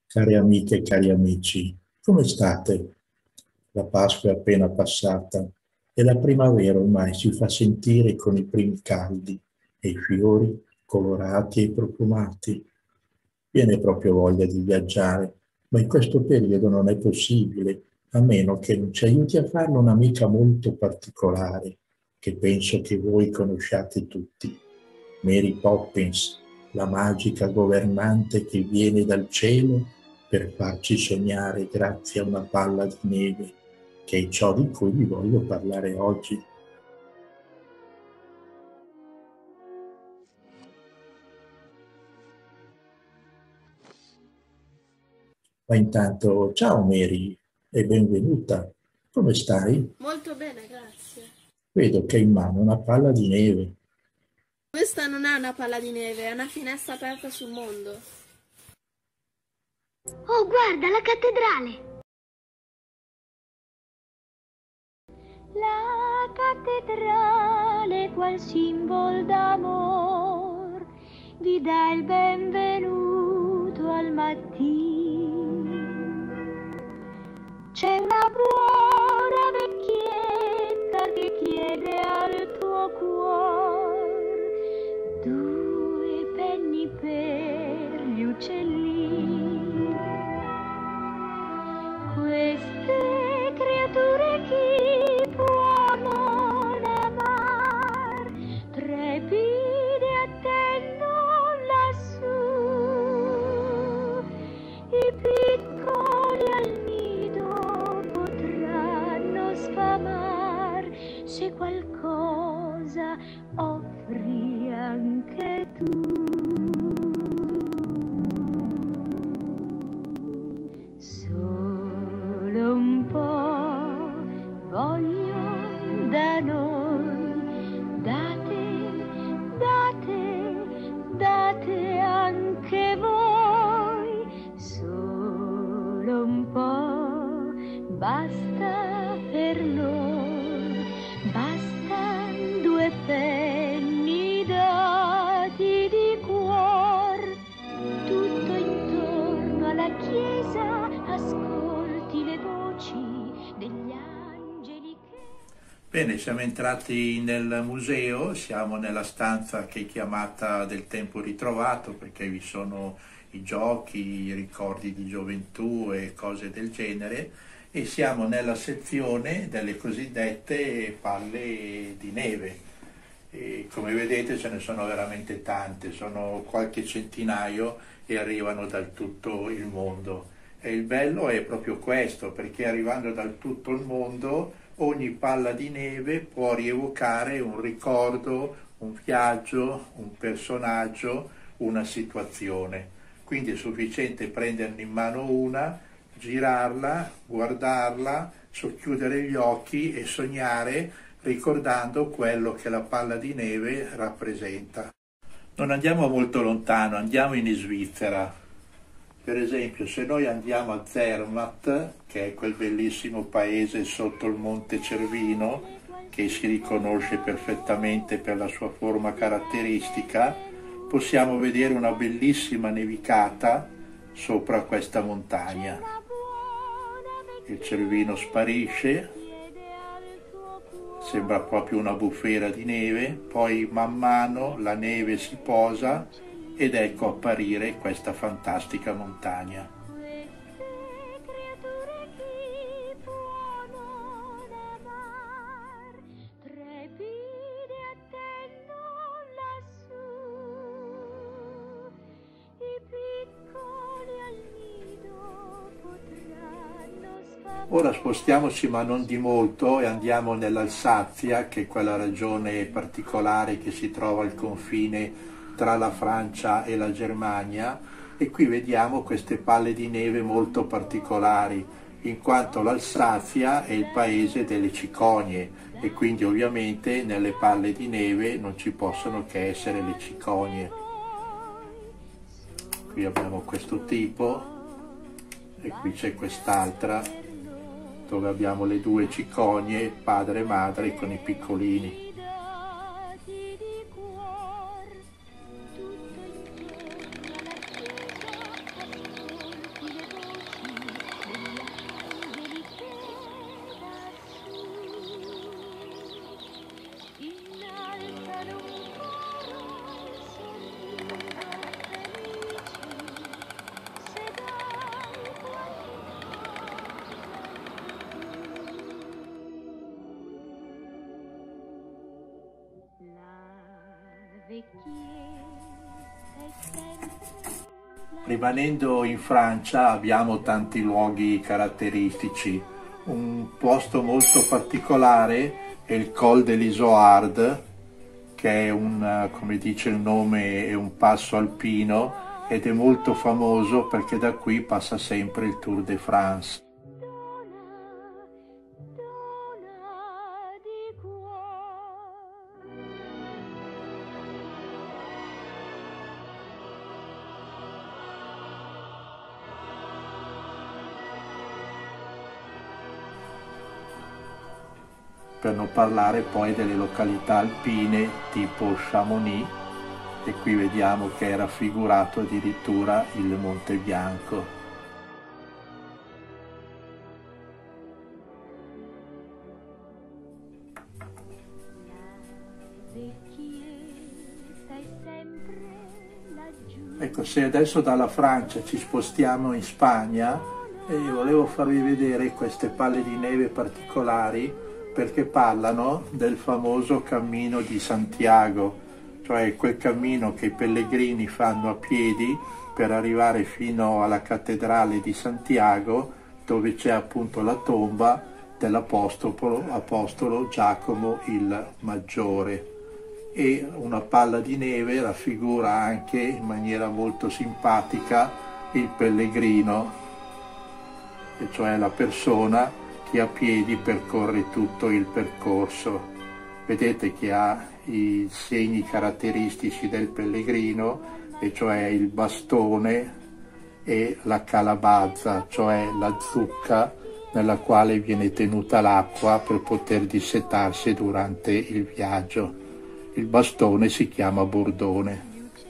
Care amiche e cari amici, come state? La Pasqua è appena passata e la primavera ormai si fa sentire con i primi caldi e i fiori colorati e profumati. Viene proprio voglia di viaggiare, ma in questo periodo non è possibile, a meno che non ci aiuti a farlo un'amica molto particolare, che penso che voi conosciate tutti. Mary Poppins, la magica governante che viene dal cielo per farci sognare grazie a una palla di neve, che è ciò di cui vi voglio parlare oggi. Ma intanto, ciao Mary e benvenuta. Come stai? Molto bene, grazie. Vedo che hai in mano una palla di neve. Questa non è una palla di neve, è una finestra aperta sul mondo. Oh, guarda, la cattedrale! La cattedrale, qual simbolo d'amor, vi dà il benvenuto al mattino. C'è una buona vecchietta che chiede al tuo cuore 2 penny per gli uccellini. Queste creature chi può non amar, trepide attendono lassù, i piccoli al nido potranno sfamar, se qualcosa offri anche tu. Solo un po' voglio da noi, date anche voi. Solo un po' basta per noi, bastan 2 penny dati di cuor. Tutto intorno alla chiesa ascolti le voci degli angeli che... Bene, siamo entrati nel museo, siamo nella stanza che è chiamata del tempo ritrovato perché vi sono i giochi, i ricordi di gioventù e cose del genere e siamo nella sezione delle cosiddette palle di neve. E come vedete ce ne sono veramente tante, sono qualche centinaio e arrivano da tutto il mondo. E il bello è proprio questo, perché arrivando da tutto il mondo ogni palla di neve può rievocare un ricordo, un viaggio, un personaggio, una situazione. Quindi è sufficiente prenderne in mano una, girarla, guardarla, socchiudere gli occhi e sognare ricordando quello che la palla di neve rappresenta. Non andiamo molto lontano, andiamo in Svizzera. Per esempio, se noi andiamo a Zermatt, che è quel bellissimo paese sotto il Monte Cervino, che si riconosce perfettamente per la sua forma caratteristica, possiamo vedere una bellissima nevicata sopra questa montagna. Il Cervino sparisce, sembra proprio una bufera di neve, poi man mano la neve si posa ed ecco apparire questa fantastica montagna. Ora spostiamoci ma non di molto e andiamo nell'Alsazia, che è quella regione particolare che si trova al confine tra la Francia e la Germania, e qui vediamo queste palle di neve molto particolari, in quanto l'Alsazia è il paese delle cicogne e quindi ovviamente nelle palle di neve non ci possono che essere le cicogne. Qui abbiamo questo tipo e qui c'è quest'altra dove abbiamo le 2 cicogne, padre e madre con i piccolini. Rimanendo in Francia abbiamo tanti luoghi caratteristici. Un posto molto particolare è il Col de l'Isoard, che è come dice il nome, è un passo alpino ed è molto famoso perché da qui passa sempre il Tour de France. Per non parlare poi delle località alpine tipo Chamonix, e qui vediamo che è raffigurato addirittura il Monte Bianco. Ecco, se adesso dalla Francia ci spostiamo in Spagna, volevo farvi vedere queste palle di neve particolari, perché parlano del famoso cammino di Santiago, cioè quel cammino che i pellegrini fanno a piedi per arrivare fino alla cattedrale di Santiago, dove c'è appunto la tomba dell'apostolo Giacomo il Maggiore. E una palla di neve raffigura anche in maniera molto simpatica il pellegrino, e cioè la persona che a piedi percorre tutto il percorso. Vedete che ha i segni caratteristici del pellegrino, e cioè il bastone e la calabazza, cioè la zucca nella quale viene tenuta l'acqua per poter dissetarsi durante il viaggio. Il bastone si chiama bordone.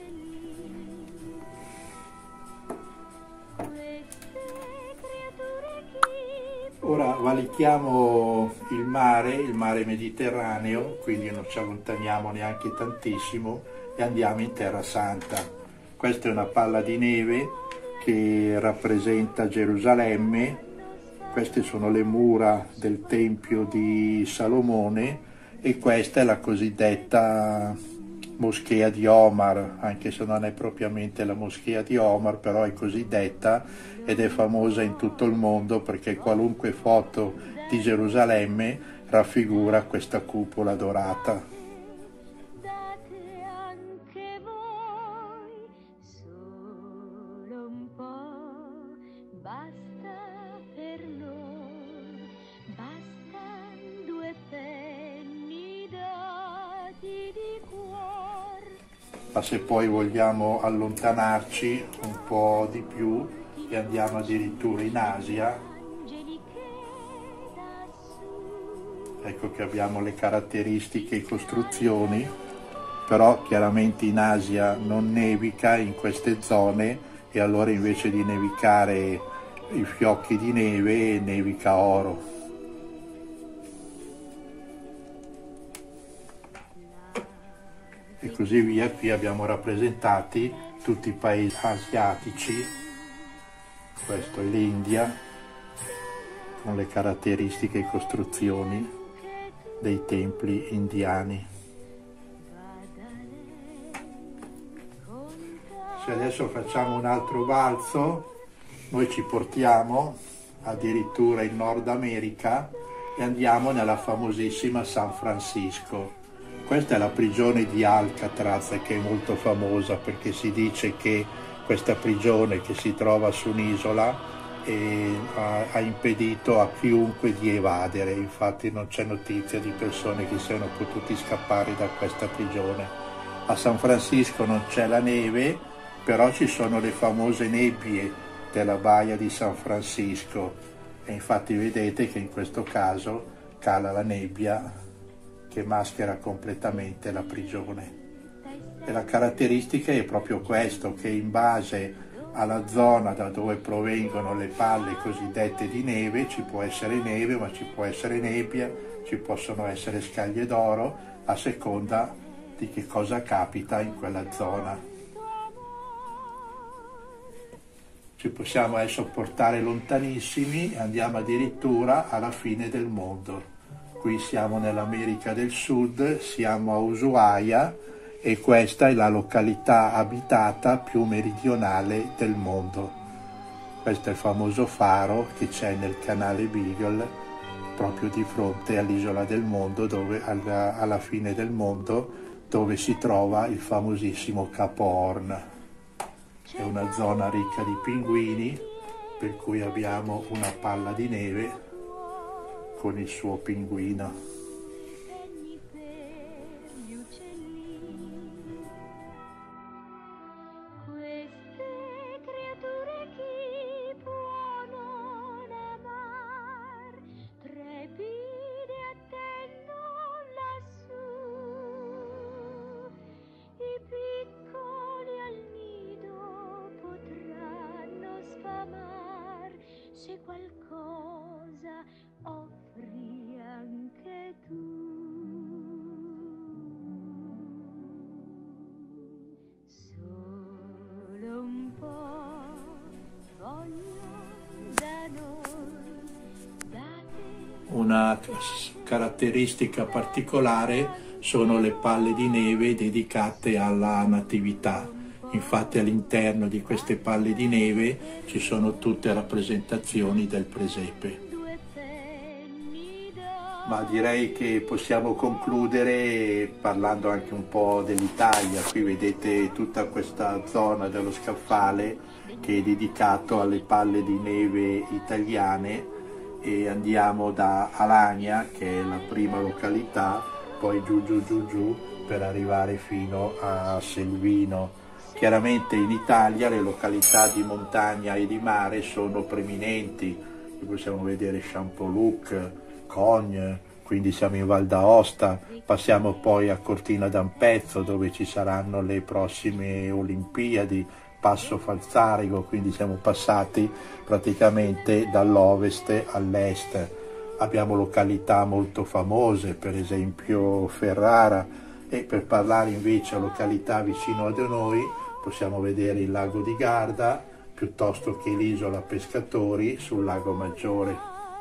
Ora valichiamo il mare Mediterraneo, quindi non ci allontaniamo neanche tantissimo e andiamo in Terra Santa. Questa è una palla di neve che rappresenta Gerusalemme. Queste sono le mura del Tempio di Salomone e questa è la cosiddetta Moschea di Omar, anche se non è propriamente la Moschea di Omar, però è così detta ed è famosa in tutto il mondo perché qualunque foto di Gerusalemme raffigura questa cupola dorata. Ma se poi vogliamo allontanarci un po' di più e andiamo addirittura in Asia, ecco che abbiamo le caratteristiche e costruzioni, però chiaramente in Asia non nevica in queste zone e allora invece di nevicare i fiocchi di neve nevica oro. E così via. Qui abbiamo rappresentati tutti i paesi asiatici, questo è l'India, con le caratteristiche e costruzioni dei templi indiani. Se adesso facciamo un altro balzo, noi ci portiamo addirittura in Nord America e andiamo nella famosissima San Francisco. Questa è la prigione di Alcatraz, che è molto famosa perché si dice che questa prigione che si trova su un'isola ha impedito a chiunque di evadere, infatti non c'è notizia di persone che siano potuti scappare da questa prigione. A San Francisco non c'è la neve, però ci sono le famose nebbie della baia di San Francisco e infatti vedete che in questo caso cala la nebbia che maschera completamente la prigione. E la caratteristica è proprio questo, che in base alla zona da dove provengono le palle cosiddette di neve ci può essere neve, ma ci può essere nebbia, ci possono essere scaglie d'oro, a seconda di che cosa capita in quella zona. Ci possiamo adesso portare lontanissimi e andiamo addirittura alla fine del mondo. Qui siamo nell'America del Sud, siamo a Ushuaia e questa è la località abitata più meridionale del mondo. Questo è il famoso faro che c'è nel canale Beagle, proprio di fronte all'isola del mondo, dove alla fine del mondo, dove si trova il famosissimo Capo Horn. È una zona ricca di pinguini, per cui abbiamo una palla di neve con il suo pinguino. Se qualcosa offri anche tu, solo un po' voglio da noi, da te. Una caratteristica particolare sono le palle di neve dedicate alla Natività. Infatti all'interno di queste palle di neve ci sono tutte rappresentazioni del presepe. Ma direi che possiamo concludere parlando anche un po' dell'Italia. Qui vedete tutta questa zona dello scaffale che è dedicato alle palle di neve italiane, e andiamo da Alagna, che è la prima località, poi giù per arrivare fino a Selvino. Chiaramente in Italia le località di montagna e di mare sono preminenti, possiamo vedere Champoluc, Cogne, quindi siamo in Val d'Aosta, passiamo poi a Cortina d'Ampezzo dove ci saranno le prossime Olimpiadi, Passo Falzarigo, quindi siamo passati praticamente dall'ovest all'est. Abbiamo località molto famose, per esempio Ferrara, e per parlare invece a località vicino a noi possiamo vedere il lago di Garda piuttosto che l'isola Pescatori sul lago Maggiore.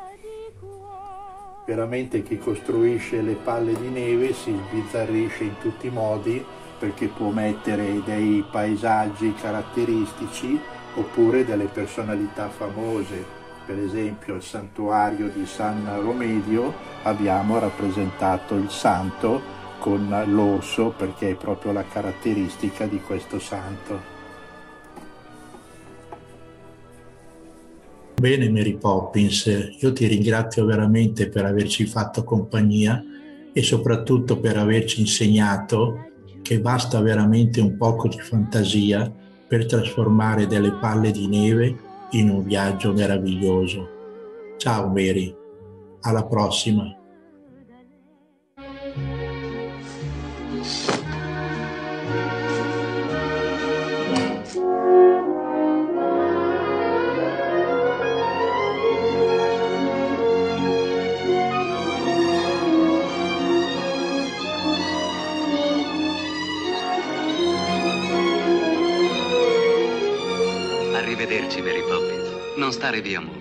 Veramente chi costruisce le palle di neve si sbizzarrisce in tutti i modi, perché può mettere dei paesaggi caratteristici oppure delle personalità famose. Per esempio al santuario di San Romedio abbiamo rappresentato il santo con l'orso, perché è proprio la caratteristica di questo santo. Bene Mary Poppins, io ti ringrazio veramente per averci fatto compagnia e soprattutto per averci insegnato che basta veramente un poco di fantasia per trasformare delle palle di neve in un viaggio meraviglioso. Ciao Mary, alla prossima! Arrivederci, Mary Poppins. Non stare via molto.